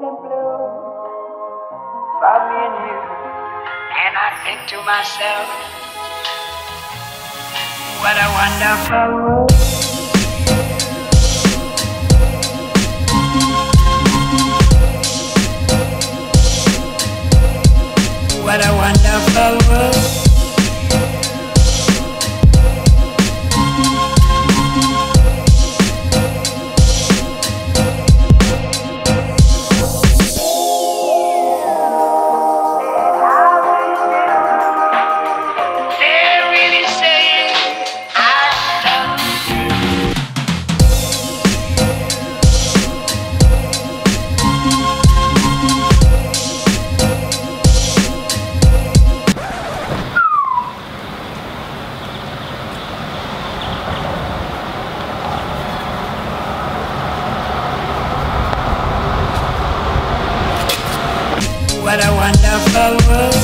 and blue for me and you. And I think to myself, what a wonderful world. What a wonderful world. What a wonderful world.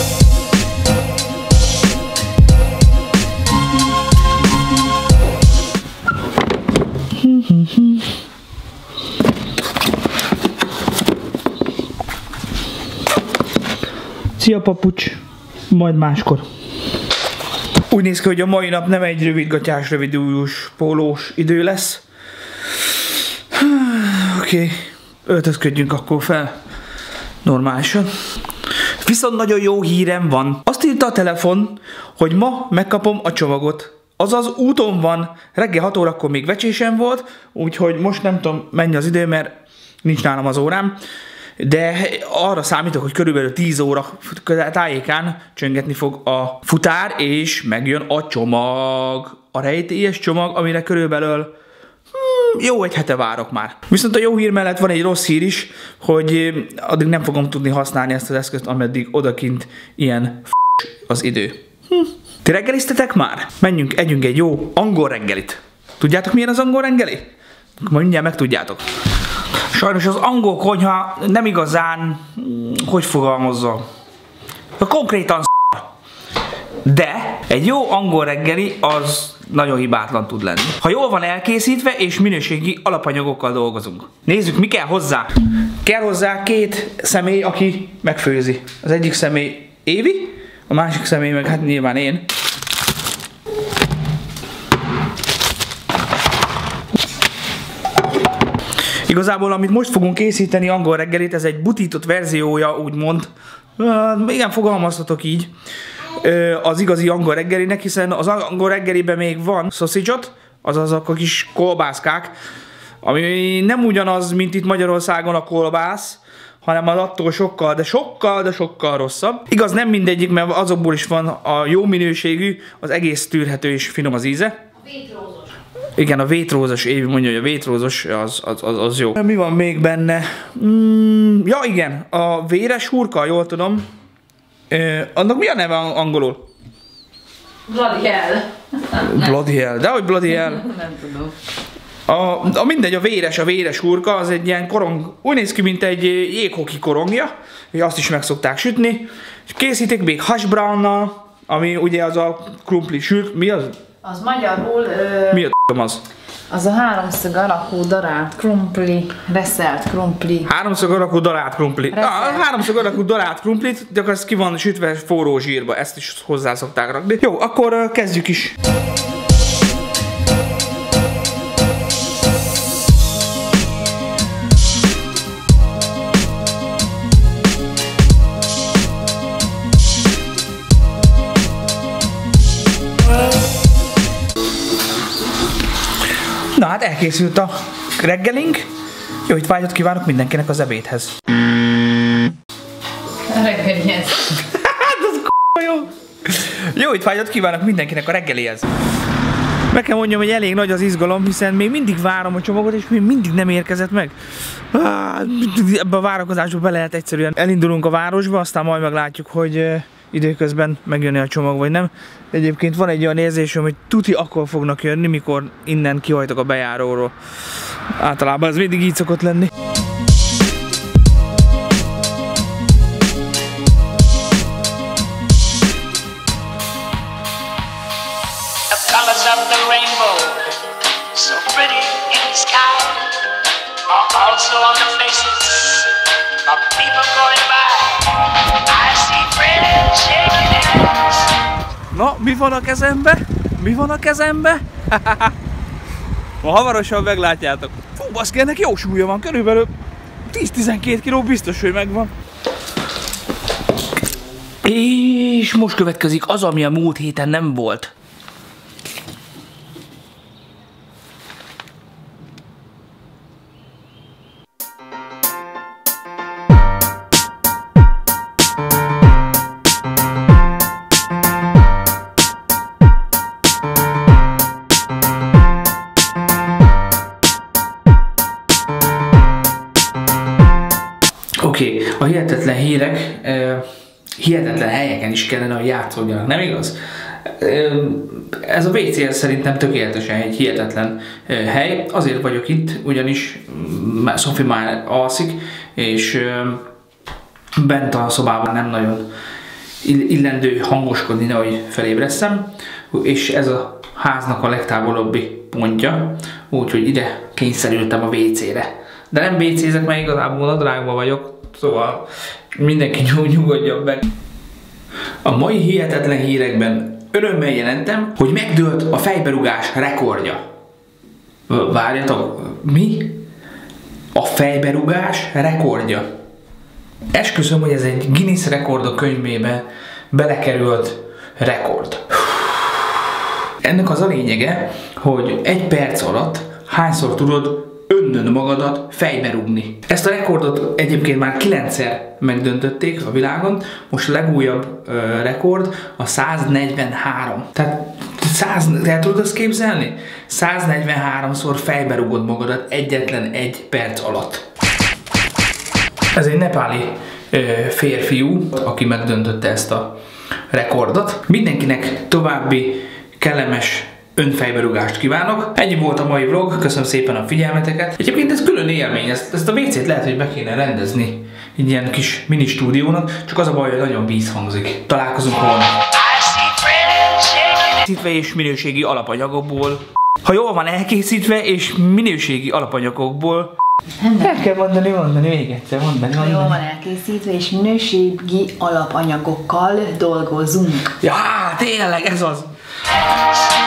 Szia papucs, majd máskor. Úgy néz ki, hogy a mai nap nem egy rövidgatás, rövidújús, pólós idő lesz. Oké, öltözködjünk akkor fel. Normálisan. Viszont nagyon jó hírem van. Azt írta a telefon, hogy ma megkapom a csomagot. Azaz úton van. Reggel 6 órakor még vecsésem volt, úgyhogy most nem tudom mennyi az idő, mert nincs nálam az órám. De arra számítok, hogy körülbelül 10 óra tájékán csöngetni fog a futár, és megjön a csomag. A rejtélyes csomag, amire körülbelül jó egy hete várok már. Viszont a jó hír mellett van egy rossz hír is, hogy addig nem fogom tudni használni ezt az eszközt, ameddig odakint ilyen az idő. Ti reggeliztetek már? Menjünk, együnk egy jó angol reggelit. Tudjátok milyen az angol reggeli? Majd mindjárt megtudjátok. Sajnos az angol konyha nem igazán, hogy fogalmazza, konkrétan de egy jó angol reggeli az nagyon hibátlan tud lenni. Ha jól van elkészítve és minőségi alapanyagokkal dolgozunk. Nézzük, mi kell hozzá. Kell hozzá 2 személy, aki megfőzi. Az egyik személy Évi, a másik személy meg hát nyilván én. Igazából, amit most fogunk készíteni angol reggelit, ez egy butított verziója, úgymond. Igen, fogalmazhatok így. Az igazi angol reggelinek, hiszen az angol reggeliben még van sausage-ot, azaz a kis kolbászkák, ami nem ugyanaz, mint itt Magyarországon a kolbász, hanem az attól sokkal, de sokkal rosszabb. Igaz, nem mindegyik, mert azokból is van a jó minőségű, az egész tűrhető és finom az íze. A vétrózos. Igen, a vétrózos, Évi mondja, hogy a vétrózos az jó. Mi van még benne? Ja igen, a véres hurka, jól tudom. Annak mi a neve angolul? Bloody hell. Bloody hell, de hogy bloody hell? Nem tudom. Mindegy, a véres hurka, az egy ilyen korong, úgy néz ki, mint egy jéghoki korongja, és azt is meg szokták sütni. És készítik még hash brownnal, ami ugye az a krumpli sült, mi az? Az magyarul... Mi a az? Az a háromszög alakú darált krumpli, reszelt krumpli. Háromszög alakú darált krumpli. Háromszög alakú darált krumplit, de az ki van sütve forró zsírba, ezt is hozzá szokták rakni. Jó, akkor kezdjük is. Na hát elkészült a reggelink. Jó étvágyat kívánok mindenkinek az ebédhez. A reggelihez. Hát az jó. Jó étvágyat kívánok mindenkinek a reggelihez. Meg kell mondjam, hogy elég nagy az izgalom, hiszen még mindig várom a csomagot, és még mindig nem érkezett meg. Ebbe a várakozásba be lehet egyszerűen. Elindulunk a városba, aztán majd meglátjuk, hogy időközben megjönni a csomag, vagy nem. Egyébként van egy olyan érzésem, hogy tuti akkor fognak jönni, mikor innen kihajtok a bejáróról. Általában ez mindig így szokott lenni. Also on the faces of Na, mi van a kezembe? Mi van a kezembe? Ma hamarosan meglátjátok. Fú, baszki, ennek jó súlya van, körülbelül 10-12 kg biztos, hogy megvan. És most következik az, ami a múlt héten nem volt. Oké, a hihetetlen hírek hihetetlen helyeken is kellene, hogy játszódjanak, nem igaz? Ez a WC szerintem tökéletesen egy hihetetlen hely. Azért vagyok itt, ugyanis Szofi már alszik, és bent a szobában nem nagyon illendő hangoskodni, nehogy felébreszem, és ez a háznak a legtávolabbi pontja, úgyhogy ide kényszerültem a WC-re. De nem WC-zek, mert igazából a drágban vagyok, szóval mindenki nyugodjon meg. A mai hihetetlen hírekben örömmel jelentem, hogy megdőlt a fejberugás rekordja. Várjatok, mi? A fejberugás rekordja. Esküszöm, hogy ez egy Guinness rekordok könyvébe belekerült rekord. Ennek az a lényege, hogy 1 perc alatt hányszor tudod önnön magadat fejberúgni. Ezt a rekordot egyébként már 9-szer megdöntötték a világon, most a legújabb rekord a 143. Tehát el tudod azt képzelni? 143-szor fejberúgod magadat egyetlen 1 perc alatt. Ez egy nepáli férfiú, aki megdöntötte ezt a rekordot. Mindenkinek további kellemes önfejberúgást kívánok. Ennyi volt a mai vlog, köszönöm szépen a figyelmeteket. Egyébként ez külön élmény, ezt a WC-t lehet, hogy be kéne rendezni egy ilyen kis mini stúdiónak, csak az a baj, hogy nagyon vízhangzik. Találkozunk holnap. Készítve és minőségi alapanyagokból. Ha jól van elkészítve és minőségi alapanyagokból. El kell mondani még egyszer, mondani. Jól van elkészítve és minőségi alapanyagokkal dolgozunk. Ja, tényleg ez az.